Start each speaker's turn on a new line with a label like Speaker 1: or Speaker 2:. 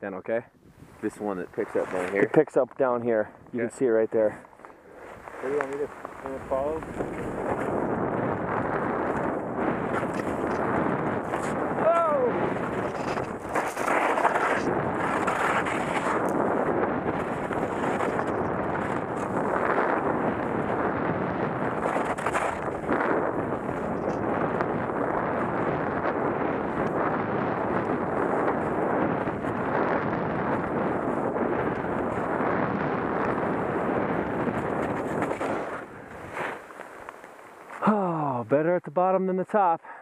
Speaker 1: then, okay?
Speaker 2: This one that picks up down here.
Speaker 1: It picks up down here. You can see it right there.
Speaker 3: Where do you want me to follow?
Speaker 1: Oh, better at the bottom than the top.